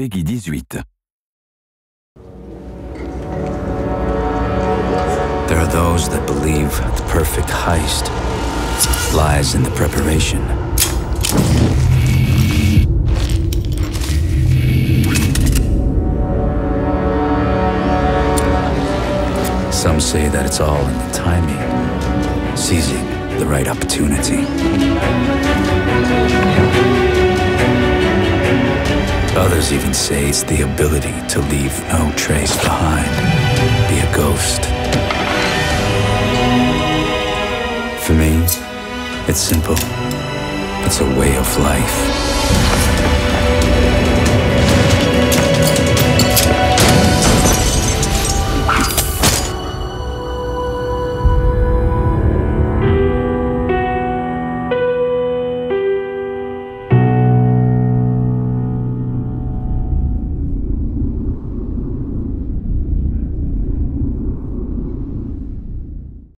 Peggy 18. There are those that believe the perfect heist lies in the preparation. Some say that it's all in the timing, seizing the right opportunity. Others even say it's the ability to leave no trace behind, be a ghost. For me, it's simple. It's a way of life.